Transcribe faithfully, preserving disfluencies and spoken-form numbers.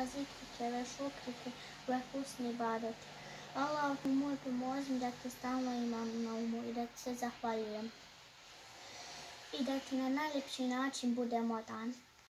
zikrike, ove šukrike, ove husne ibadete. Allahu moj, pomozi mi da te stalno imam na umu i da ti se zahvaljujem. I da ti na najljepši način budem odan.